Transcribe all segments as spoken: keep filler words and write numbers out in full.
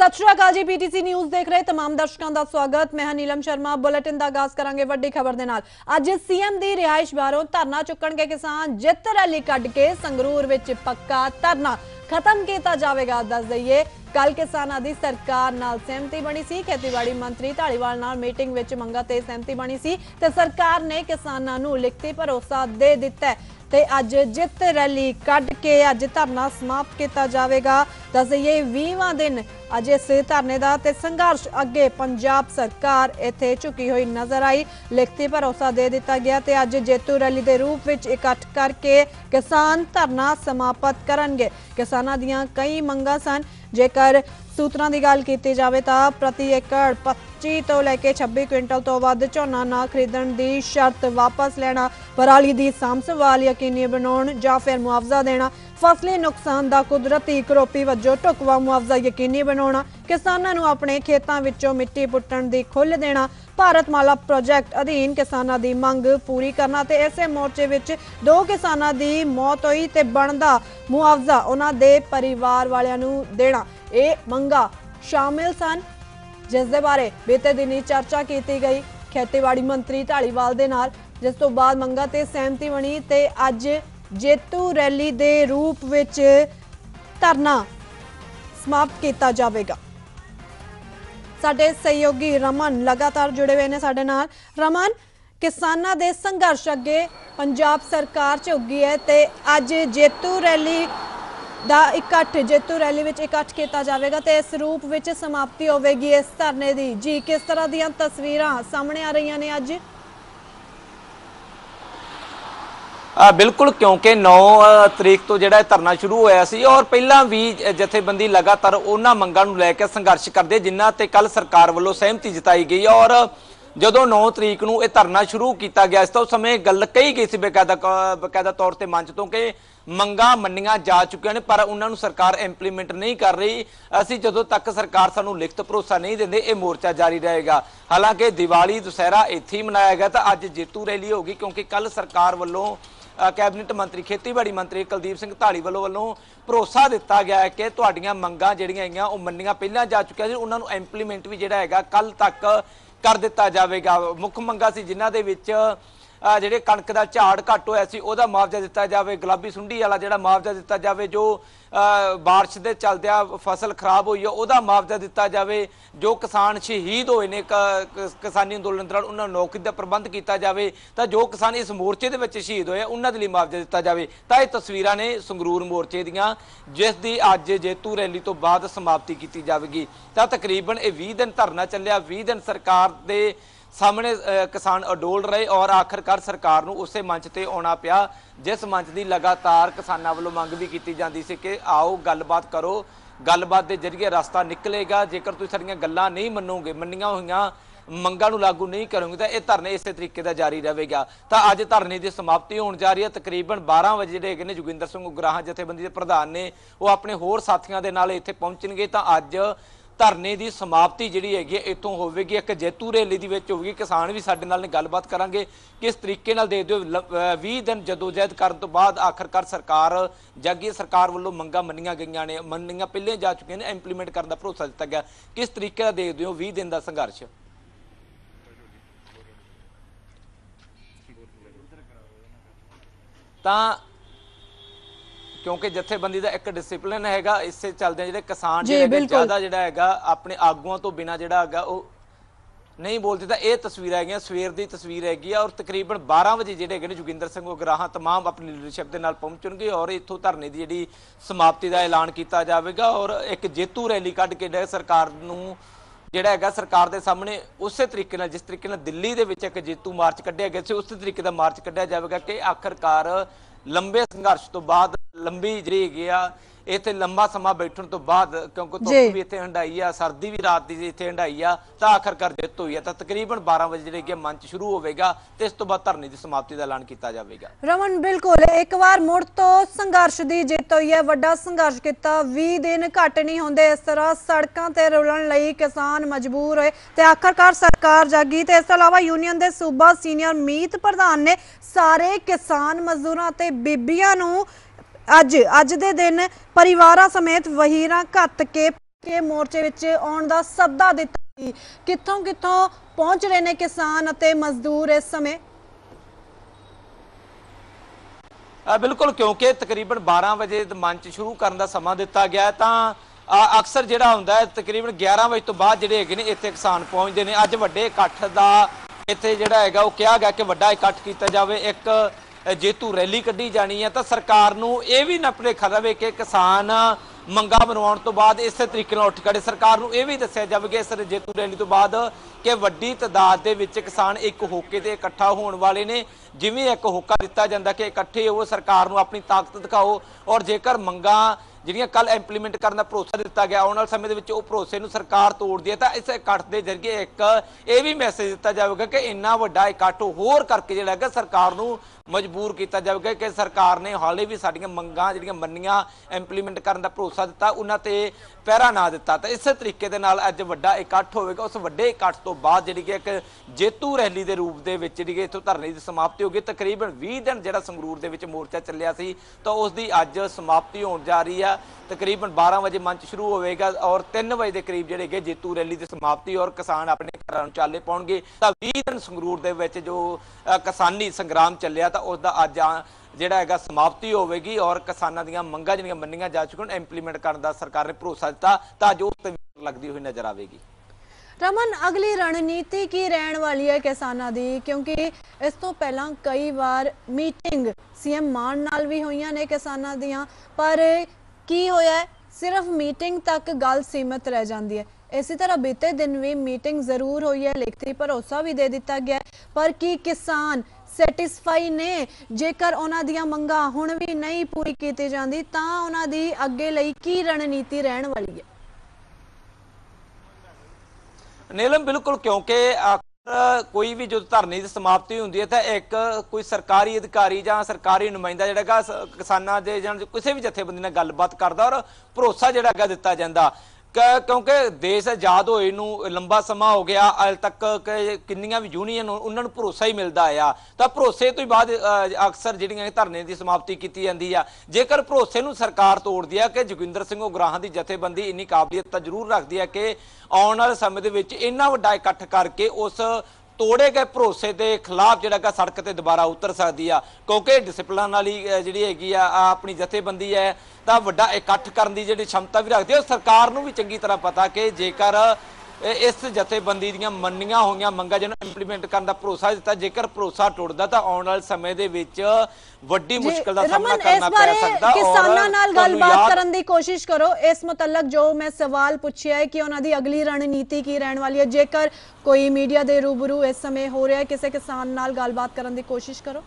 सत श्री अकाल जी, PTC news देख रहे तमाम दर्शकों का स्वागत। मैं नीलम शर्मा। बुलेटिन का आगाज करांगे वड्डी खबर दे नाल। अज सीएम दी रिहाइश बाहरों धरना चुकण के किसान जित रैली कढ के संगरूर विच पक्का धरना खत्म किया जाएगा। दस दईए कल किसानां दी सरकार नाल सहमति बनी सी। खेतीबाड़ी मंत्री धालीवाल नाल मीटिंग विच मंगां ते सहमति बनी सी ते सरकार ने किसानां नूं लिखती भरोसा दे दिता है ते अज जित रैली कढ के अज धरना समाप्त किया जाएगा। दस दईए बीसवां दिन अज इस धरने का ते संघर्ष अगे पंजाब सरकार इत्थे झुकी हुई नजर आई। लिखती भरोसा दे दिता गया ते अज जेतू रैली के रूप में इकट्ठ करके किसान धरना समाप्त करनगे। किसानां दीयां कई मंगां सन। जेकर सूत्रां दी गल कीती जावे तां प्रति एकड़ पच्ची तो लैके छब्बी क्विंटल तो वध झोना ना खरीदण दी शर्त वापस लेना, पराली दी साਂਭ संभाल यकीनी बनाउण जां फिर मुआवजा देना, फसली नुकसान दा कुदरती करोपी वजों ढुकवा मुआवजा यकीनी बनाउणा, किसानां नूं अपने खेतां विचों मिट्टी पुट्टण दी खुल्ल देना, भारतमाला प्रोजैक्ट अधीन किसानां दी मंग पूरी करना ते इसे मोर्चे विच दो किसानां दी मौत होई ते बनदा मुआवजा उन्हां दे परिवार वालियां नूं देना, ये मंगा शामिल सन। जिस दे बारे बीते दिनी चर्चा की गई खेतीबाड़ी मंत्री धालीवाल दे नाल, जिस तो बाद मंगा ते सहमति बनी ते अज जेतू रैली दे रूप विच धरना समाप्त किया जाएगा। साडे सहयोगी रमन लगातार जुड़े हुए ने साडे नाल। रमन, किसानां दे संघर्ष अगे पंजाब सरकार झुकी है ते अज जेतू रैली दा इकट्ठ जेतू रैली विच इकट्ठ किया जाएगा ते इस रूप विच समाप्ति होवेगी इस धरने दी। जी, किस तरह दीयां तस्वीरां सामने आ रही ने अज? आ, बिल्कुल, क्योंकि नौ तरीक तो जो धरना शुरू होया सी और पहला भी जथेबंदी लगातार उन्हां मंगां नूं लैके संघर्ष करदे जिन्हां ते कल सरकार वालों सहमति जताई गई और जदों नौ तरीक नूं इह धरना शुरू किया गया इस तो समय गल कही गई सी बकायदा बकायदा तौर पर मंच तो कि मंगां मन्नियां जा चुकियां ने पर उन्हां नूं सरकार इंप्लीमेंट नहीं कर रही। असीं जदों तक सरकार सानूं लिखत भरोसा नहीं दिंदे ये मोर्चा जारी रहेगा। हालांकि दिवाली दुसहरा इत्थे ही मनाया गया तो अज जेतू रैली होगी क्योंकि कल सरकार वालों कैबिनेट मंत्री खेतीबाड़ी मंत्री कुलदीप सिंह धालीवाल वालों भरोसा दिता गया है कि तुहाडीआं मंगां जिहड़ियां हैगीआं ओह मन्नियां पहलां जा चुकियां सी, उन्हां नूं इंप्लीमेंट भी जिहड़ा हैगा कल तक कर दिता जाएगा। मुख मंगां सी जिन्हां दे विच ਜਿਹੜੇ कणक का झाड़ घट होया सी ਉਹਦਾ मुआवजा दिता जाए, गुलाबी सुंडी वाला ਜਿਹੜਾ मुआवजा दिता जाए, जो बारिश के चलदिया फसल खराब हुई है ਉਹਦਾ मुआवजा दिता जाए, जो किसान शहीद होए ने किसानी अंदोलन दौरान उन्होंने नौकरी का प्रबंध किया जाए, तो जो किसान इस मोर्चे के विच शहीद होए उन्होंने लिए मुआवजा दिता जाए। तो ये तस्वीरां ने संगरूर मोर्चे दियां जिस दी अज जेतू रैली तो बाद समाप्ति की जाएगी। तो तकरीबन ये बीस दिन धरना चलिया, बीस दिन सरकार के सामने किसान अडोल रहे और आखिरकार सरकार नूं उसे मंच ते आउणा पिया जिस मंच की लगातार किसानां वालों मंग भी की जाती सी कि आओ गलबात करो, गलबात के जरिए रास्ता निकलेगा। जेकर तुसीं साडीआं गल्लां नहीं मन्नोगे, मन्नियां होईआं मंगां नूं लागू नहीं करोगे तो यह धरने इस तरीके का जारी रहेगा। तो अज धरने की समाप्ति होने जा रही है। तकरीबन बारह बजे जिहड़े ने जोगिंदर सिंह उगराहां जथेबंदी के प्रधान ने वो अपने होर साथियों के नाल इत्थे पहुंचणगे। तो अज धरने की समाप्ति जिहड़ी हैगी इत्थों होवेगी, एक जेतू रैली दी विच होवेगी। किसान भी साडे नाल गलबात करांगे किस तरीके नाल दे दिओ बीस दिन जदोजहद करन तो बाद आखिरकार सरकार जागी, सरकार वालों मंगां मन्नियां गईयां ने, मन्नियां पहले जा चुकियां ने, इंप्लीमेंट करन दा भरोसा दिता गया। किस तरीके दा दे दिओ बीस दिन का संघर्ष? तां क्योंकि जथेबंदी का एक डिसिपलिन हैगा, इससे चलते जिहड़े किसान जिहड़े ज़्यादा जिहड़ा हैगा अपने आगुआं तो बिना जिहड़ा हैगा वो नहीं बोलते। तो ये तस्वीर हैगियां सवेर की तस्वीर हैगी और तकरीबन बारह बजे जिहड़े हैगे ने जोगिंदर सिंह उगराहां तमाम अपनी लीडरशिप के नाल पहुंचणगे और इत्थों धरने की जिहड़ी समाप्ति का ऐलान किया जाएगा और एक जेतू रैली कढ के सरकार नूं जिहड़ा हैगा सरकार के सामने उस तरीके नाल जिस तरीके नाल दिल्ली दे विच एक जेतू मार्च कढिया गया सी उस तरीके का मार्च कढिया जाएगा कि आखिरकार लंबे संघर्ष तो बाद लंबी जी इतने लंबा समा बैठने तो बाद क्योंकि धुप भी इतने हंडाई आ, सर्दी भी रात की इतने हंडाई आ, तो आखिरकार जित हुई है। तो तकरीबन बारह बजे जो मंच शुरू होगा तो इस तो बाद धरने की समाप्ति का ऐलान किया जाएगा। रमन, बिल्कुल एक बार मुड़ तो संघर्ष की जित हुई है, वड्डा संघर्ष किया, बीस दिन घट नहीं होंगे इस तरह सड़कों पर रुलण लई किसान मजबूर होए ते आखिरकार सरकार जागी। तो इस अलावा यूनियन के सूबा सीनियर मीत प्रधान ने सारे किसान मजदूरों ते बीबियां नूं अज अज दे दिन परिवार समेत वहीरा घत के के मोर्चे विच आउण दा सੱਦਾ ਦਿੱਤਾ ਸੀ। कित्थों कित्थों पहुंच रहे ने किसान अते मजदूर इस समय? बिल्कुल, क्योंकि तकरीबन बारह बजे मंच शुरू करने का समा दिता गया तो अक्सर जिहड़ा हुंदा है तकरीबन ग्यारह बजे तो बाद जिहड़े हैगे ने इत्थे किसान पहुंचते हैं। अज वड्डे इकट्ठ दा इत्थे जिहड़ा हैगा वो कहा गया कि वड्डा इकट्ठ किया जाए, एक जेतू रैली कढ़ी जानी है। तो सरकार नूं ये भी ना भुलेखा रहे कि किसान मंगा मनवाउण तो बाद इस तरीके नाल उठ खड़े। सरकार नूं ये भी दस्सिया जावे कि इस जेतू रैली तो बाद कि वड्डी तादाद दे विच किसान एक होके ते इकट्ठा होने वाले ने। जिवें एक होका दिता जांदा कि इकट्ठे हो, सरकार नूं अपनी ताकत दिखाओ, और जेकर मंगा ਜਿਹੜੀਆਂ ਕੱਲ ਇੰਪਲੀਮੈਂਟ ਕਰਨ ਦਾ ਭਰੋਸਾ ਦਿੱਤਾ ਗਿਆ ਆਉਣ ਵਾਲੇ ਸਮੇਂ ਦੇ ਵਿੱਚ ਉਹ ਭਰੋਸੇ ਨੂੰ ਸਰਕਾਰ ਤੋੜਦੀ ਹੈ ਤਾਂ ਇਸ ਇਕੱਠ ਦੇ ਜ਼ਰੀਏ ਇੱਕ ਇਹ ਵੀ ਮੈਸੇਜ ਦਿੱਤਾ ਜਾਵੇਗਾ ਕਿ ਇੰਨਾ ਵੱਡਾ ਇਕੱਠ ਹੋਰ ਕਰਕੇ ਜਿਹੜਾ ਹੈਗਾ ਸਰਕਾਰ ਨੂੰ ਮਜਬੂਰ ਕੀਤਾ ਜਾਵੇਗਾ ਕਿ ਸਰਕਾਰ ਨੇ ਹਾਲੇ ਵੀ ਸਾਡੀਆਂ ਮੰਗਾਂ ਜਿਹੜੀਆਂ ਮੰਨੀਆਂ ਇੰਪਲੀਮੈਂਟ ਕਰਨ ਦਾ ਭਰੋਸਾ ਦਿੱਤਾ ਉਹਨਾਂ ਤੇ ਪਹਿਰਾ ਨਾ ਦਿੱਤਾ। ਤਾਂ ਇਸੇ ਤਰੀਕੇ ਦੇ ਨਾਲ ਅੱਜ ਵੱਡਾ ਇਕੱਠ ਹੋਵੇਗਾ। ਉਸ ਵੱਡੇ ਇਕੱਠ ਤੋਂ ਬਾਅਦ ਜਿਹੜੀ ਕਿ ਇੱਕ ਜੇਤੂ ਰੈਲੀ ਦੇ ਰੂਪ ਦੇ ਵਿੱਚ ਜਿਹੜੀ ਕਿ ਇੱਥੋਂ ਧਰਨੇ ਦੀ ਸਮਾਪਤੀ ਹੋ ਗਈ। ਤਕਰੀਬਨ ਵੀਹ ਦਿਨ ਜਿਹੜਾ ਸੰਗਰੂਰ ਦੇ ਵਿੱਚ ਮੋਰਚਾ ਚੱਲਿਆ ਸੀ ਤਾਂ ਉਸ ਦੀ ਅੱਜ ਸਮਾਪਤੀ ਹੋਣ ਜਾ ਰਹੀ ਆ। तकरीबन बारह बजे मंच शुरू होगा और तीन बजे के करीब जे जेतू रैली की समाप्ति और किसान अपने घर चाले पाउणगे। तो बीस दिन संगरूर दे विच जो किसानी संग्राम चलिया तो उसका अज जिहड़ा हैगा समाप्ति होगी और किसानां दीयां मंगां जिहड़ियां मन्नियां जा चुकियां इंप्लीमेंट करने का सरकार ने भरोसा दिता तो अज उस ते लगती हुई नजर आएगी। रमन, अगली रणनीति की रहने वाली है किसानों की, क्योंकि इस तो पहला कई बार मीटिंग सीएम मान नाल भी हुई ने किसानों दियां, पर की होया है सिर्फ मीटिंग तक गल सीमित रह जाती है। इसी तरह बीते दिन भी मीटिंग जरूर हुई है, लिखती भरोसा भी दे दिता गया, पर की किसान सैटिस्फाई ने? जेकर उन्हां दियां मंगां हुण भी नहीं पूरी कीती जांदी तां उन्हां दी अगे लई की रणनीति रहण वाली है? नीलम, बिल्कुल, क्योंकि कोई भी जो धरने की समाप्ति होंदी है तो एक कोई सरकारी अधिकारी या सरकारी नुमाइंदा जिहड़ा किसानां दे जां किसी भी जथेबंदी नाल गलबात करदा और भरोसा जिहड़ा दिता जांदा। क्योंकि देश आजाद होए नूं लंबा समा हो गया, अज तक किन्नियां भी यूनीयन उन्होंने भरोसा ही मिलता आया। तो भरोसे तो बाद अक्सर जिहड़ियां धरने की समाप्ति की जाती है। जेकर भरोसे नूं सरकार तोड़दी है कि जोगिंदर सिंह उगराहां की जथेबंदी इन्नी काबलियत तो जरूर रखती है कि आने वाले समय के इन्ना वड्डा इकट्ठ करके उस तोड़े गए भरोसे के खिलाफ जिहड़ा सड़क ते दोबारा उतर सकती है। क्योंकि डिसिपलिन वाली जिहड़ी हैगी आ अपनी जथेबंदी है तो वड्डा इकट्ठ करने की जिहड़ी क्षमता भी रखती है। सरकार नूं भी चंगी तरह पता कि जेकर इस जथेबंदी दीयां मन्नियां होईयां मंगां जिन्हां इंप्लीमेंट करने का भरोसा दिता, जेकर भरोसा टुटदा तो आने वाले समय दे विच वड्डी मुश्किल दा सामना करना पै सकदा। किसानां नाल गलबात करन दी कोशिश करो। इस मुतल्लक जो मैं सवाल पूछिया है कि उन्हां दी अगली रणनीति की रहने वाली है, जेकर कोई मीडिया दे रूबरू इस समय हो रहा है किसी किसान नाल गलबात करन दी कोशिश करो।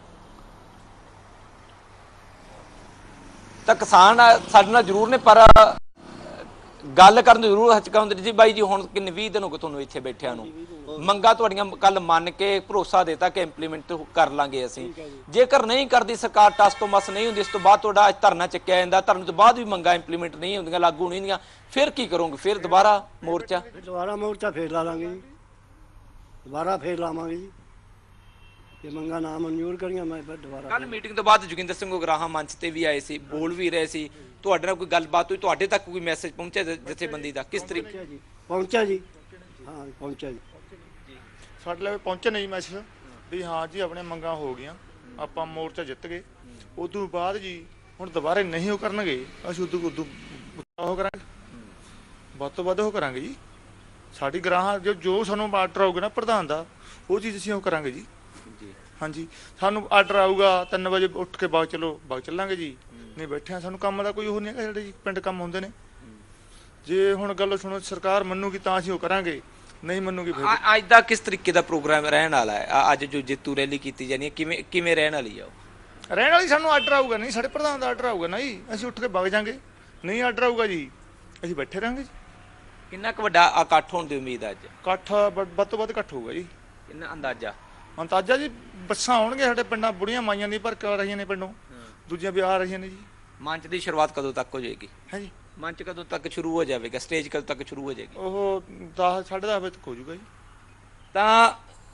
तो किसान साडे नाल जरूर ने, पर गल करन जरूर हचकाउंदे जी बाई जी हुण किन्ने बीस दिन हो गए तुहानूं इत्थे बैठिਆਂ ਨੂੰ, ਮੰਗਾਂ ਤੁਹਾਡੀਆਂ कल मन के भरोसा देता कि इंप्लीमेंट कर लांगे असीं। जेकर नहीं करती सरकार टस तो मस नहीं हुंदी, इस तो बाद तुहाडा धरना चुक्या जांदा, धरने तो बाद भी मंगां इंप्लीमेंट नहीं हुंदियां, लागू नहीं हुंदियां, फिर की करोगे? फिर दोबारा मोर्चा दोबारा मोर्चा फिर ला लांगे जी, दोबारा फिर लावांगे जी। ये मंगा ना मंजूर करियां मैं फिर दोबारा। कल मीटिंग तो बाद जोगिंदर सिंह उगराहां मंच ते भी आए सी, बोल भी रहे सी, ਤੁਹਾਡੇ ਨਾਲ ਕੋਈ ਗੱਲਬਾਤ ਹੋਈ, ਤੁਹਾਡੇ ਤੱਕ ਕੋਈ ਮੈਸੇਜ ਪਹੁੰਚਿਆ ਜਥੇਬੰਦੀ ਦਾ ਕਿਸ ਤਰੀਕੇ? ਜੀ ਪਹੁੰਚਿਆ ਜੀ, ਹਾਂ ਪਹੁੰਚਿਆ ਜੀ, ਸਾਡੇ ਲਈ ਪਹੁੰਚਿਆ ਨਹੀਂ ਮੈਸੇਜ ਵੀ ਹਾਂ ਜੀ ਆਪਣੇ ਮੰਗਾਂ ਹੋ ਗਈਆਂ, ਆਪਾਂ ਮੋਰਚਾ ਜਿੱਤ ਗਏ। ਉਦੋਂ ਬਾਅਦ ਜੀ ਹੁਣ ਦੁਬਾਰੇ ਨਹੀਂ ਉਹ ਕਰਨਗੇ, ਅਸੀਂ ਉਦੋਂ ਉਦੋਂ ਉਹ ਕਰਾਂਗੇ, ਵੱਧ ਤੋਂ ਵੱਧ ਉਹ ਕਰਾਂਗੇ ਜੀ। ਸਾਡੀ ਗਰਾਹਾਂ ਜੋ ਜੋ ਸਾਨੂੰ ਆਰਡਰ ਆਊਗਾ ਨਾ ਪ੍ਰਧਾਨ ਦਾ, ਉਹ ਚੀਜ਼ ਅਸੀਂ ਉਹ ਕਰਾਂਗੇ ਜੀ। ਹਾਂਜੀ, ਸਾਨੂੰ ਆਰਡਰ ਆਊਗਾ ਤਿੰਨ ਵਜੇ ਉੱਠ ਕੇ ਬਾਗ ਚਲੋ, ਬਾਗ ਚੱਲਾਂਗੇ ਜੀ। नहीं बैठे हैं, सानू काम का कोई वो नहीं है जी, पिंड काम होंदे ने। जे हुण गल सुनो सरकार मन्नूगी तां असीं ओह करांगे, नहीं मन्नूगी फिर। अज दा किस तरीके दा प्रोग्राम रहण वाला है? अज जो जेतू रैली कीती जानी है किवें किवें रहण वाली है? रहण वाली सानू आर्डर आऊगा नहीं, साडे प्रधान दा आर्डर आऊगा ना जी, असीं उठ के वग जांगे। नहीं आर्डर आऊगा जी असीं बैठे रहांगे जी। किन्ना क वड्डा इकट्ठ होण दी उम्मीद अज? इकट्ठ वध तो वध इकट्ठ होऊगा जी। किन्ना अंदाजा? अंदाजा जी बस्सां आउणगे साडे पिंडां, बुढ़ियां माईयां दी भर के आ रहीआं ने पिंडों, दूजियां भी आ रहीआं ने जी। मंच की शुरुआत कदों तक हो जाएगी? है जी, मंच कदों तक शुरू हो जाएगा, स्टेज कदों तक शुरू हो जाएगी? ਉਹ ਦਸ ਸਾਢੇ ਦਸ ਵਜੇ ਤੱਕ ਹੋ ਜਾਊਗਾ ਜੀ। ਤਾਂ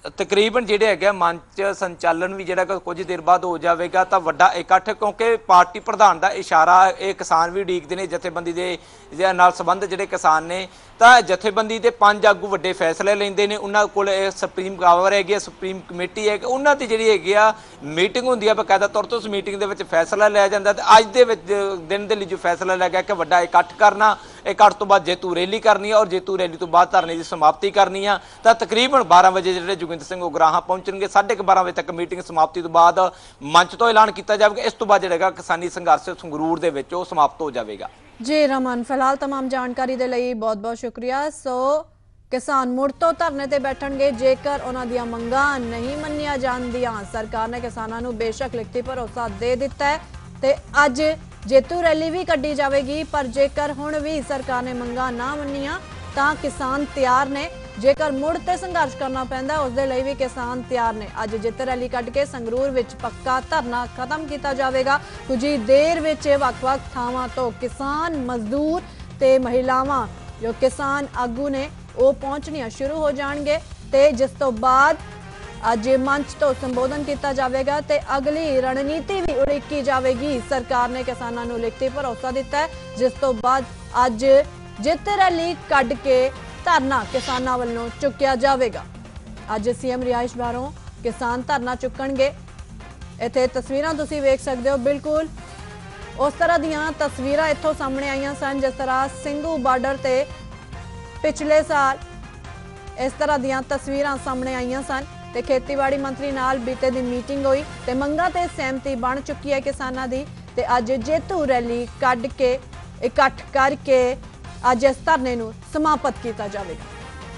ਤਕਰੀਬਨ ਜਿਹੜੇ ਹੈਗੇ ਮੰਚ ਸੰਚਾਲਨ ਵੀ ਜਿਹੜਾ ਕੁਝ ਦੇਰ ਬਾਅਦ ਹੋ ਜਾਵੇਗਾ ਤਾਂ ਵੱਡਾ ਇਕੱਠ, ਕਿਉਂਕਿ ਪਾਰਟੀ ਪ੍ਰਧਾਨ ਦਾ ਇਸ਼ਾਰਾ ਇਹ ਕਿਸਾਨ ਵੀ ਉਡੀਕਦੇ ਨੇ, ਜਥੇਬੰਦੀ ਦੇ ਨਾਲ ਸੰਬੰਧ ਜਿਹੜੇ ਕਿਸਾਨ ਨੇ ਤਾਂ ਜਥੇਬੰਦੀ ਦੇ ਪੰਜ ਆਗੂ ਵੱਡੇ ਫੈਸਲੇ ਲੈਂਦੇ ਨੇ। ਉਹਨਾਂ ਕੋਲ ਇਹ ਸੁਪਰੀਮ ਪਾਵਰ ਹੈਗੀ ਆ, ਸੁਪਰੀਮ ਕਮੇਟੀ ਹੈ, ਉਹਨਾਂ ਦੀ ਜਿਹੜੀ ਹੈਗੀ ਆ ਮੀਟਿੰਗ ਹੁੰਦੀ ਆ ਬਕਾਇਦਾ ਤੌਰ ਤੇ। ਉਸ ਮੀਟਿੰਗ ਦੇ ਵਿੱਚ ਫੈਸਲਾ ਲਿਆ ਜਾਂਦਾ ਤੇ ਅੱਜ ਦੇ ਵਿੱਚ ਦਿਨ ਦੇ ਲਈ ਜੋ ਫੈਸਲਾ ਲਿਆ ਗਿਆ ਕਿ ਵੱਡਾ ਇਕੱਠ ਕਰਨਾ, ਇਕੱਠ ਤੋਂ ਬਾਅਦ ਜੇਤੂ ਰੈਲੀ ਕਰਨੀ ਹੈ ਔਰ ਜੇਤੂ ਰੈਲੀ ਤੋਂ ਬਾਅਦ ਧਰਨੇ ਦੀ ਸਮਾਪਤੀ ਕਰਨੀ ਆ। ਤਾਂ ਤਕਰੀਬਨ ਬਾਰਾਂ ਵਜੇ ਜਿਹੜੇ ਜੋਗਿੰਦਰ ਸਿੰਘ ਉਗਰਾਹਾਂ ਪਹੁੰਚਣਗੇ, ਸਾਢੇ ਕੁ ਬਾਰਾਂ ਵਜੇ ਤੱਕ ਮੀਟਿੰਗ ਸਮਾਪਤੀ ਤੋਂ ਬਾਅਦ ਮੰਚ ਤੋਂ ਐਲਾਨ ਕੀਤਾ ਜਾਵੇਗਾ। ਇਸ ਤੋਂ ਬਾਅਦ ਜਿਹੜਾ ਕਿਸਾਨੀ ਸੰਘਰਸ਼ ਸੰਗਰੂਰ ਦੇ ਵਿੱਚ ਉਹ ਸਮਾਪਤ ਹੋ ਜਾਵੇਗਾ। जी रमन, फिलहाल तमाम जानकारी दे लई बहुत बहुत शुक्रिया। सो किसान मुड़ तो धरने ते बैठणगे जेकर उन्हां दीआं मंगां नहीं मन्नियां जांदियां। सरकार ने किसानां नूं बेशक लिखती भरोसा दे दिता है ते अज जेतू रैली भी कड्ढी जावेगी, पर जेकर हुण भी सरकार ने मंगां ना मन्नियां तां किसान तैयार ने। जेकर मुड़ ते संघर्ष करना पैंदा उस दे लई भी किसान तैयार ने। अज जित रैली कढ के संगरूर विच पक्का धरना खत्म किया जाएगा। कुछ ही देर विच वख-वख थावां तो किसान, मजदूर ते महिलावां जो किसान आगू ने वो पहुंचनियां शुरू हो जाणगे ते जिस तो बाद अज मंच तो संबोधन किया जाएगा ते अगली रणनीति भी उड़ीकी जाएगी। सरकार ने किसानां नूं लिखती भरोसा दिता है, जिस तो बाद अज जित रैली कढ के धरना किसानां वल्लों चुक्या जाएगा। अज सीएम रिहाइश बाहरों किसान धरना चुकणगे। इत्थे तस्वीरां तुसीं वेख सकदे हो, बिल्कुल उस तरह दीयां तस्वीरां इत्थों सामने आईयां सन जिस तरह ਸਿੰਘੂ बार्डर ते पिछले साल इस तरह दीयां तस्वीरां सामने आईयां सन ते खेतीबाड़ी मंत्री नाल बीते दी मीटिंग हुई ते मंगां ते सहमति बन चुकी है किसानां दी ते अज जेतू रैली कढ के इकट्ठ करके अज इस धरने नूं समाप्त किया जाएगा।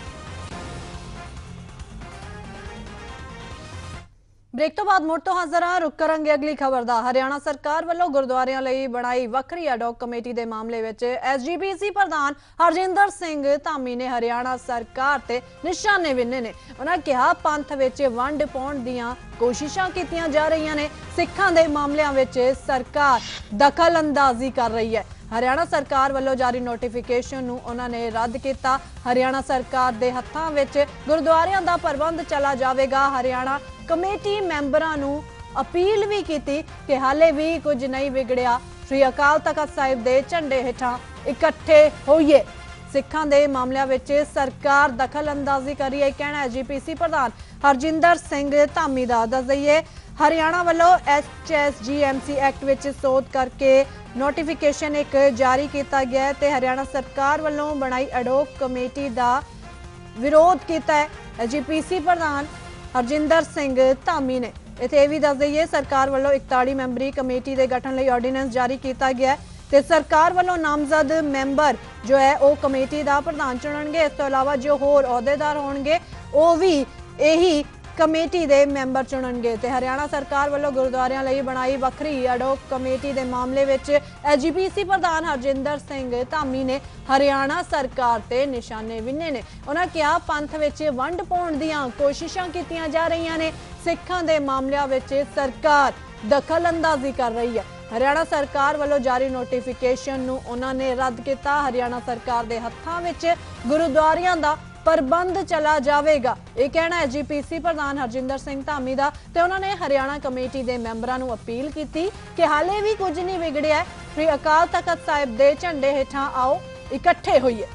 ब्रेक तो बाद मुड़ तो हाज़र हाँ, रुक करांगे अगली खबर दा। हरियाणा सरकार वालों गुरुद्वारियां लई बनाई वक्री एडॉक कमेटी के मामले विच एस जी पी सी प्रधान हरजिंदर सिंह धामी ने हरियाणा सरकार ते निशाने विन्ने ने। उन्होंने कहा पंथ विच वंड पाउण दीआं कोशिशां कीतियां जा रही ने, सिखां दे मामलिਆਂ विच सरकार दखल अंदाजी कर रही है। हरियाणा सरकार वालों जारी नोटिफिकेशन नूं उन्होंने रद्द किया। हरियाणा सरकार दे हत्थां विच गुरुद्वारियां दा प्रबंध चला जाएगा। हरियाणा कमेटी मैंबरां नूं अपील भी की कि हाले भी कुछ नहीं बिगड़िया, श्री अकाल तख्त साहिब दे झंडे हेठां इकट्ठे होइए। सिखां दे मामलिਆਂ विच सरकार दखल अंदाजी कर रही है, कहना है जी पी सी प्रधान हरजिंदर सिंह धामी दा। दस दईए हरियाणा वालों H S G M C act विच सोध करके नोटिफिकेशन एक जारी किया गया है ते हरियाणा सरकार वालों बनाई एडोक कमेटी का विरोध किया है जी पी सी प्रधान हरजिंदर सिंह धामी ने। इत्थे भी दस दईए सरकार वालों इकताली मैंबरी कमेटी के गठन लई ऑर्डीनेंस जारी किया गया है ते सरकार वालों नामजद मैंबर जो है वो कमेटी का प्रधान चुनणगे। इस तो इलावा जो होर अहुदेदार होणगे वो भी यही कमेटी के मैंबर चुनणगे ते हरियाणा सरकार वालों गुरुद्वारियां लई बनाई वक्री एडोक कमेटी के मामले विच एस जी पी सी प्रधान हरजिंदर सिंह धामी ने हरियाणा सरकार ते निशाने विन्ने ने। उन्होंने कहा पंथ विच वंड पाउण दीआं कोशिशां कीतियां जा रही ने, सिखां दे मामलिਆਂ विच सरकार दखल अंदाजी कर रही है। हरियाणा सरकार वालों जारी नोटिफिकेशन नूं उन्होंने रद्द किया। हरियाणा सरकार दे हत्थां विच गुरुद्वारियां दा प्रबंध चला जाएगा, यह कहना है जी पी सी प्रधान हरजिंदर सिंह धामी का। तो उन्होंने हरियाणा कमेटी के मैंबरों को अपील की कि हाले भी कुछ नहीं बिगड़िया, श्री अकाल तख्त साहिब के झंडे हेठां आओ इकट्ठे होइए।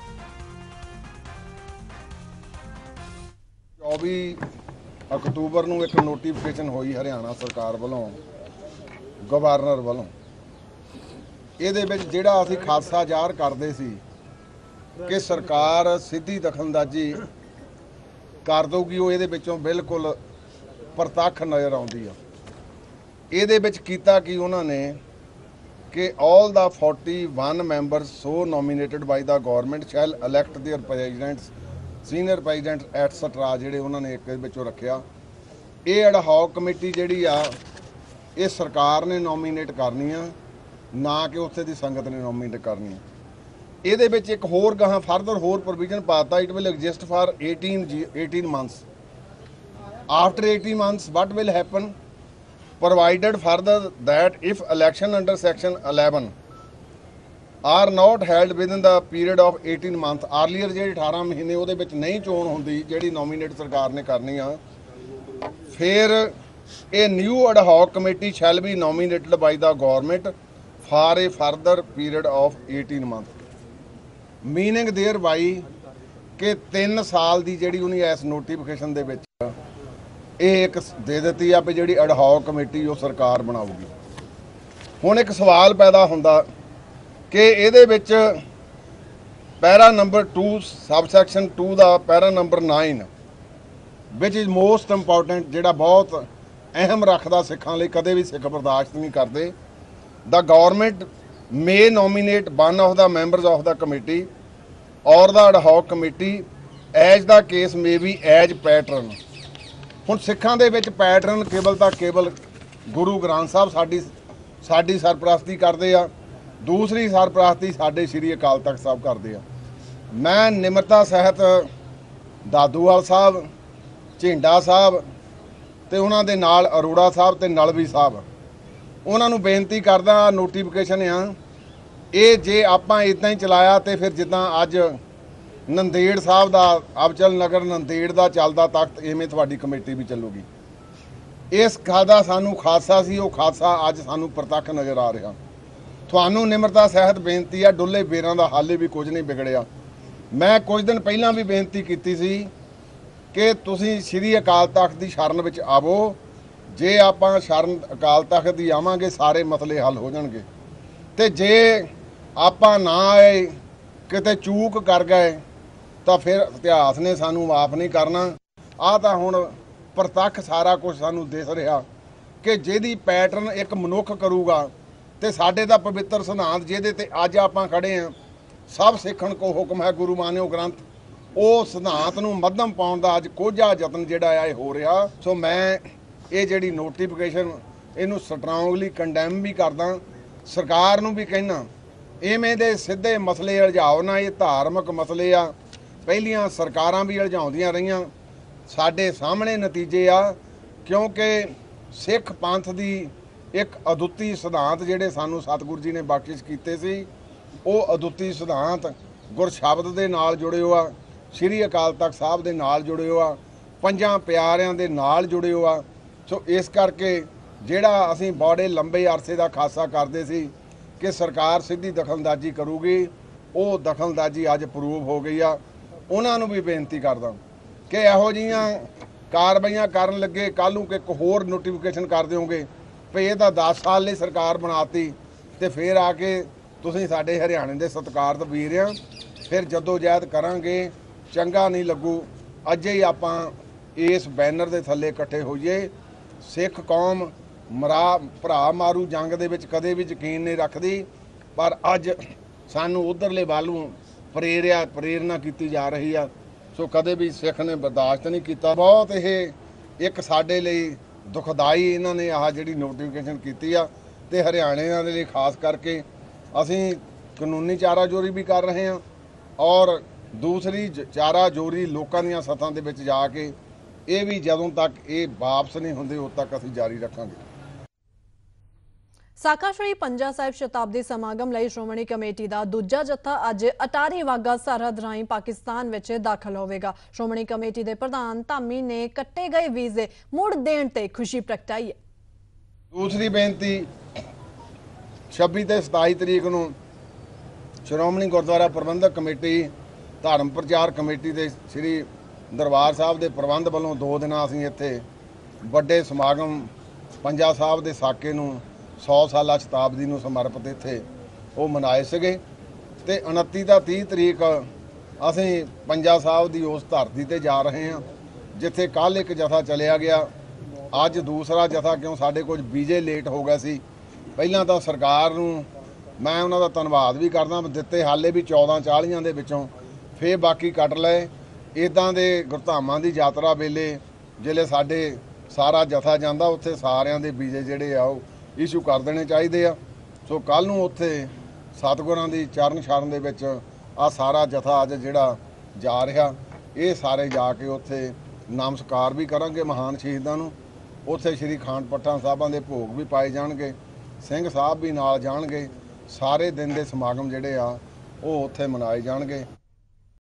चौबीस अक्तूबर को एक नोटिफिकेशन हुई हरियाणा सरकार वालों गवर्नर वालों, ये जिहड़ा असीं खासा ज़ाहिर करते सी कि सरकार सीधी दखलअंदाजी कर दूगी, वो ये बिल्कुल प्रतख नज़र आती है। ये किया कि उन्होंने कि all the forty one member so nominated by the government shall elect their presidents senior president etcetera जिहड़े उन्होंने एक विचों रखिया। ये एडहॉक कमेटी जिहड़ी आ ये सरकार ने नॉमीनेट करनी आ, ना कि उत्थे दी संगत ने नॉमीनेट करनी। ਇਹਦੇ ਵਿੱਚ ਇੱਕ ਹੋਰ ਗਾਹਾਂ ਫਰਦਰ ਹੋਰ ਪ੍ਰੋਵੀਜ਼ਨ ਪਾਤਾ, it will exist for eighteen months after eighteen months what will happen provided further that if election under section eleven are not held within the period of eighteen months earlier ਜਿਹੜੀ ਅਠਾਰਾਂ ਮਹੀਨੇ ਉਹਦੇ ਵਿੱਚ ਨਹੀਂ ਚੋਣ ਹੁੰਦੀ ਜਿਹੜੀ ਨੋਮੀਨੇਟ ਸਰਕਾਰ ਨੇ ਕਰਨੀ ਆ, फिर a new ad hoc committee shall be nominated by the government for a further period of eighteen month meaning thereby कि तीन साल की जी उन्हें इस नोटिफिकेशन दे विच ਇਹ ਇੱਕ ਦੇ ਦਿੱਤੀ ਆ ਵੀ ਜਿਹੜੀ ਐਡਹੌਕ ਕਮੇਟੀ ਉਹ ਸਰਕਾਰ ਬਣਾਊਗੀ। ਹੁਣ ਇੱਕ ਸਵਾਲ ਪੈਦਾ ਹੁੰਦਾ ਕਿ ਇਹਦੇ ਵਿੱਚ para number two subsection two ਦਾ ਪੈਰਾ ਨੰਬਰ नाइन ਵਿਚ ਇਜ਼ ਮੋਸਟ ਇੰਪੋਰਟੈਂਟ ਜਿਹੜਾ ਬਹੁਤ ਅਹਿਮ ਰੱਖਦਾ ਸਿੱਖਾਂ ਲਈ ਕਦੇ ਵੀ ਸਿੱਖ ਬਰਦਾਸ਼ਤ ਨਹੀਂ ਕਰਦੇ। The government may nominate one of the members of the committee or the ad hoc committee as the case may be as pattern. ਹੁਣ ਸਿੱਖਾਂ ਦੇ ਵਿੱਚ ਪੈਟਰਨ ਕੇਵਲ ਤਾਂ ਕੇਵਲ ਗੁਰੂ ਗ੍ਰੰਥ ਸਾਹਿਬ ਸਾਡੀ ਸਾਡੀ ਸਰਪ੍ਰਸਤੀ ਕਰਦੇ ਆ, ਦੂਸਰੀ ਸਰਪ੍ਰਸਤੀ ਸਾਡੇ ਸ਼੍ਰੀ ਅਕਾਲ ਤਖਤ ਸਾਹਿਬ ਕਰਦੇ ਆ। ਮੈਂ ਨਿਮਰਤਾ ਸਹਿਤ ਦਾਦੂਵਾਲ ਸਾਹਿਬ, ਝਿੰਡਾ ਸਾਹਿਬ ਤੇ ਉਹਨਾਂ ਦੇ ਨਾਲ ਅਰੋੜਾ ਸਾਹਿਬ ਤੇ ਨਲਵੀ ਸਾਹਿਬ ਉਹਨਾਂ ਨੂੰ ਬੇਨਤੀ ਕਰਦਾ, ਨੋਟੀਫਿਕੇਸ਼ਨ ਆ ਇਹ ਜੇ ਆਪਾਂ ਇਦਾਂ ਹੀ ਚਲਾਇਆ ਤੇ ਫਿਰ ਜਿੱਦਾਂ ਅੱਜ ਨੰਦੇੜ ਸਾਹਿਬ ਦਾ ਅਬਚਲ ਨਗਰ ਨੰਦੇੜ ਦਾ ਚੱਲਦਾ ਤਖਤ ਇਵੇਂ ਤੁਹਾਡੀ ਕਮੇਟੀ ਵੀ ਚੱਲੂਗੀ। ਇਸ ਖਾਦਾ ਸਾਨੂੰ ਖਾਸਾ ਸੀ, ਉਹ ਖਾਸਾ ਅੱਜ ਸਾਨੂੰ ਪ੍ਰਤੱਖ ਨਜ਼ਰ ਆ ਰਿਹਾ। ਤੁਹਾਨੂੰ ਨਿਮਰਤਾ ਸਹਿਤ ਬੇਨਤੀ ਆ, ਡੁੱਲੇ ਬੇਰਾਂ ਦਾ ਹਾਲੇ ਵੀ ਕੁਝ ਨਹੀਂ ਵਿਗੜਿਆ। ਮੈਂ ਕੁਝ ਦਿਨ ਪਹਿਲਾਂ ਵੀ ਬੇਨਤੀ ਕੀਤੀ ਸੀ ਕਿ ਤੁਸੀਂ ਸ਼੍ਰੀ ਅਕਾਲ ਤਖਤ ਦੀ ਸ਼ਰਨ ਵਿੱਚ ਆਵੋ। ਜੇ ਆਪਾਂ ਸ਼ਰਨ ਅਕਾਲ ਤਖਤ ਦੀ ਆਵਾਂਗੇ ਸਾਰੇ ਮਸਲੇ ਹੱਲ ਹੋ ਜਾਣਗੇ, ਤੇ ਜੇ ਆਪਾਂ ਨਾ ਆਏ ਕਿਤੇ ਚੂਕ ਕਰ ਗਏ ਤਾਂ ਫਿਰ ਇਤਿਹਾਸ ਨੇ ਸਾਨੂੰ ਮਾਫ ਨਹੀਂ ਕਰਨਾ। ਆਹ ਤਾਂ ਹੁਣ ਪ੍ਰਤੱਖ ਸਾਰਾ ਕੁਝ ਸਾਨੂੰ ਦਿਸ ਰਿਹਾ ਕਿ ਜਿਹਦੀ ਪੈਟਰਨ ਇੱਕ ਮਨੁੱਖ ਕਰੂਗਾ ਤੇ ਸਾਡੇ ਦਾ ਪਵਿੱਤਰ ਸਿਧਾਂਤ ਜਿਹਦੇ ਤੇ ਅੱਜ ਆਪਾਂ ਖੜੇ ਆ, ਸਭ ਸਿੱਖਣ ਕੋ ਹੁਕਮ ਹੈ ਗੁਰੂ ਮਾਨਿਓ ਗ੍ਰੰਥ, ਉਹ ਸਿਧਾਂਤ ਨੂੰ ਮੱਧਮ ਪਾਉਣ ਦਾ ਅੱਜ ਕੋਝਾ ਯਤਨ ਜਿਹੜਾ ਆ ਇਹ ਹੋ ਰਿਹਾ। ਸੋ ਮੈਂ ਇਹ ਜਿਹੜੀ ਨੋਟੀਫਿਕੇਸ਼ਨ ਇਹਨੂੰ ਸਟਰੋਂਗਲੀ ਕੰਡੈਮ ਵੀ ਕਰਦਾ। ਸਰਕਾਰ ਨੂੰ ਵੀ ਕਹਿਣਾ ਇਵੇਂ ਦੇ ਸਿੱਧੇ ਮਸਲੇ ਉਲਝਾਓ ਨਾ, ਇਹ ਧਾਰਮਿਕ ਮਸਲੇ ਆ। ਪਹਿਲੀਆਂ ਸਰਕਾਰਾਂ ਵੀ ਉਲਝਾਉਂਦੀਆਂ ਰਹੀਆਂ, ਸਾਡੇ ਸਾਹਮਣੇ ਨਤੀਜੇ ਆ। ਕਿਉਂਕਿ ਸਿੱਖ ਪੰਥ ਦੀ ਇੱਕ ਅਦੁੱਤੀ ਸਿਧਾਂਤ ਜਿਹੜੇ ਸਾਨੂੰ ਸਤਿਗੁਰੂ ਜੀ ਨੇ ਬਖਸ਼ਿਸ਼ ਕੀਤੇ ਸੀ, ਉਹ ਅਦੁੱਤੀ ਸਿਧਾਂਤ ਗੁਰ ਸ਼ਬਦ ਦੇ ਨਾਲ ਜੁੜੇ ਆ, ਸ਼੍ਰੀ ਅਕਾਲ ਤਖਤ ਸਾਹਿਬ ਦੇ ਨਾਲ ਜੁੜੇ ਆ, ਪੰਜਾਂ ਪਿਆਰਿਆਂ ਦੇ ਨਾਲ ਜੁੜੇ ਆ। ਸੋ ਇਸ ਕਰਕੇ ਜਿਹੜਾ ਅਸੀਂ ਬੜੇ ਲੰਬੇ ਅਰਸੇ ਦਾ ਖਾਸਾ ਕਰਦੇ ਸੀ ਕਿ ਸਰਕਾਰ ਸਿੱਧੀ ਦਖਲਅੰਦਾਜ਼ੀ ਕਰੂਗੀ, ਉਹ ਦਖਲਅੰਦਾਜ਼ੀ ਅੱਜ ਪ੍ਰੂਵ ਹੋ ਗਈ ਆ। ਉਹਨਾਂ ਨੂੰ ਵੀ ਬੇਨਤੀ ਕਰਦਾ ਕਿ ਇਹੋ ਜਿਹੀਆਂ ਕਾਰਵਾਈਆਂ ਕਰਨ ਲੱਗੇ ਕੱਲ੍ਹ ਨੂੰ ਕਿ ਇੱਕ ਹੋਰ ਨੋਟੀਫਿਕੇਸ਼ਨ ਕਰ ਦਿਓਗੇ ਵੀ ਇਹ ਤਾਂ ਦਸ ਸਾਲ ਲਈ ਸਰਕਾਰ ਬਣਾਤੀ ਤੇ ਫਿਰ ਆ ਕੇ ਤੁਸੀਂ ਸਾਡੇ ਹਰਿਆਣੇ ਦੇ ਸਤਿਕਾਰਤ ਵੀਰ ਆ, ਫਿਰ ਜਦੋਜਹਿਦ ਕਰਾਂਗੇ, ਚੰਗਾ ਨਹੀਂ ਲੱਗੂ। ਅੱਜੇ ਹੀ ਆਪਾਂ ਇਸ ਬੈਨਰ ਦੇ ਥੱਲੇ ਇਕੱਠੇ ਹੋਈਏ। ਸਿੱਖ ਕੌਮ ਮਰਾ ਭਰਾ ਮਾਰੂ ਜੰਗ ਦੇ ਵਿੱਚ ਕਦੇ ਵੀ ਯਕੀਨ ਨਹੀਂ ਰੱਖਦੀ, ਪਰ ਅੱਜ ਸਾਨੂੰ ਉਧਰਲੇ ਵੱਲ ਨੂੰ ਪ੍ਰੇਰਿਆ ਪ੍ਰੇਰਨਾ ਕੀਤੀ ਜਾ ਰਹੀ ਆ। ਸੋ ਕਦੇ ਵੀ ਸਿੱਖ ਨੇ ਬਰਦਾਸ਼ਤ ਨਹੀਂ ਕੀਤਾ। ਬਹੁਤ ਇਹ ਇੱਕ ਸਾਡੇ ਲਈ ਦੁਖਦਾਈ ਇਹਨਾਂ ਨੇ ਆਹ ਜਿਹੜੀ ਨੋਟੀਫਿਕੇਸ਼ਨ ਕੀਤੀ ਆ, ਤੇ ਹਰਿਆਣਿਆਂ ਦੇ ਲਈ ਖਾਸ ਕਰਕੇ ਅਸੀਂ ਕਾਨੂੰਨੀ ਚਾਰਾ ਜੋਰੀ ਵੀ ਕਰ ਰਹੇ ਹਾਂ, ਔਰ ਦੂਸਰੀ ਚਾਰਾ ਜੋਰੀ ਲੋਕਾਂ ਦੀਆਂ ਸੱਥਾਂ ਦੇ ਵਿੱਚ ਜਾ ਕੇ ਇਹ ਵੀ ਜਦੋਂ ਤੱਕ ਇਹ ਵਾਪਸ ਨਹੀਂ ਹੁੰਦੇ ਉਦੋਂ ਤੱਕ ਅਸੀਂ ਜਾਰੀ ਰੱਖਾਂਗੇ। ਸਾਕਾ ਸ਼੍ਰੀ ਪੰਜਾ ਸਾਹਿਬ ਸ਼ਤਾਬਦੀ ਸਮਾਗਮ ਲਈ ਸ਼੍ਰੋਮਣੀ ਕਮੇਟੀ ਦਾ ਦੂਜਾ ਜੱਥਾ ਅੱਜ ਅਟਾਰੀ ਵਾਗਾ ਸਰਹੱਦ ਰਾਹੀਂ ਪਾਕਿਸਤਾਨ ਵਿੱਚ ਦਾਖਲ ਹੋਵੇਗਾ। ਸ਼੍ਰੋਮਣੀ ਕਮੇਟੀ ਦੇ ਪ੍ਰਧਾਨ ਧਾਮੀ ਨੇ ਕੱਟੇ ਗਏ ਵੀਜ਼ੇ ਮੁੜ ਦੇਣ ਤੇ ਖੁਸ਼ੀ ਪ੍ਰਗਟਾਈ ਹੈ। ਦੂਸਰੀ ਬੇਨਤੀ ਛੱਬੀ ਤੇ ਸਤਾਈ ਤਰੀਕ ਨੂੰ ਸ਼੍ਰੋਮਣੀ ਗੁਰਦੁਆਰਾ ਪ੍ਰਬੰਧਕ ਕਮੇਟੀ ਧਰਮ ਪ੍ਰਚਾਰ ਕਮੇਟੀ ਦੇ ਸ੍ਰੀ ਦਰਬਾਰ ਸਾਹਿਬ ਦੇ ਪ੍ਰਬੰਧ ਵੱਲੋਂ ਦੋ ਦਿਨਾਂ ਅਸੀਂ ਇੱਥੇ ਵੱਡੇ ਸਮਾਗਮ ਪੰਜਾ ਸਾਹਿਬ ਦੇ ਸਾਕੇ ਨੂੰ ਸੌ ਸਾਲਾ ਸ਼ਤਾਬਦੀ ਨੂੰ ਸਮਰਪਿਤ ਇੱਥੇ ਉਹ ਮਨਾਏ ਸੀਗੇ, ਤੇ ਉਨੱਤੀ ਤਾਂ ਤੀਹ ਤਰੀਕ ਅਸੀਂ ਪੰਜਾ ਸਾਹਿਬ ਦੀ ਉਸ ਧਰਤੀ ਤੇ ਜਾ ਰਹੇ ਹਾਂ ਜਿੱਥੇ ਕੱਲ੍ਹ ਇੱਕ ਜਥਾ ਚਲਿਆ ਗਿਆ, ਅੱਜ ਦੂਸਰਾ ਜਥਾ, ਕਿਉਂ ਸਾਡੇ ਕੁਝ ਵੀਜ਼ੇ ਲੇਟ ਹੋ ਗਏ ਸੀ। ਪਹਿਲਾਂ ਤਾਂ ਸਰਕਾਰ ਨੂੰ ਮੈਂ ਉਹਨਾਂ ਦਾ ਧੰਨਵਾਦ ਵੀ ਕਰਦਾ, ਦਿੱਤੇ ਹਾਲੇ ਵੀ ਚੌਦਾਂ ਚਾਲੀਆਂ ਦੇ ਵਿੱਚੋਂ, ਫੇਰ ਬਾਕੀ ਕੱਟ ਲਏ। ਇੱਦਾਂ ਦੇ ਗੁਰਧਾਮਾਂ ਦੀ ਯਾਤਰਾ ਵੇਲੇ ਜਿਹੜੇ ਸਾਡੇ ਸਾਰਾ ਜਥਾ ਜਾਂਦਾ ਉੱਥੇ ਸਾਰਿਆਂ ਦੇ ਵੀਜ਼ੇ ਜਿਹੜੇ ਆ ਉਹ ਇਸ਼ੂ ਕਰ ਦੇਣੇ ਚਾਹੀਦੇ ਆ। ਸੋ ਕੱਲ੍ਹ ਨੂੰ ਉੱਥੇ ਸਤਿਗੁਰਾਂ ਦੀ ਚਰਨ ਸ਼ਰਨ ਦੇ ਵਿੱਚ ਆ ਸਾਰਾ ਜਥਾ ਅੱਜ ਜਿਹੜਾ ਜਾ ਰਿਹਾ, ਇਹ ਸਾਰੇ ਜਾ ਕੇ ਉੱਥੇ ਨਮਸਕਾਰ ਵੀ ਕਰਾਂਗੇ ਮਹਾਨ ਸ਼ਹੀਦਾਂ ਨੂੰ। ਉੱਥੇ ਸ਼੍ਰੀ ਅਖੰਡ ਪਾਠਾਂ ਸਾਹਿਬਾਂ ਦੇ ਭੋਗ ਵੀ ਪਾਏ ਜਾਣਗੇ, ਸਿੰਘ ਸਾਹਿਬ ਵੀ ਨਾਲ ਜਾਣਗੇ। ਸਾਰੇ ਦਿਨ ਦੇ ਸਮਾਗਮ ਜਿਹੜੇ ਆ ਉਹ ਉੱਥੇ ਮਨਾਏ ਜਾਣਗੇ।